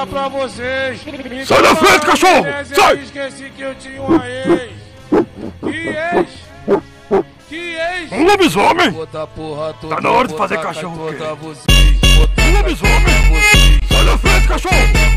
falar pra vocês. Sai da frente, cachorro! Sai! Esqueci que eu tinha uma ex. Que ex? Um lobisomem! Tá na hora de fazer cachorro quente. Um lobisomem! Sai da frente, cachorro!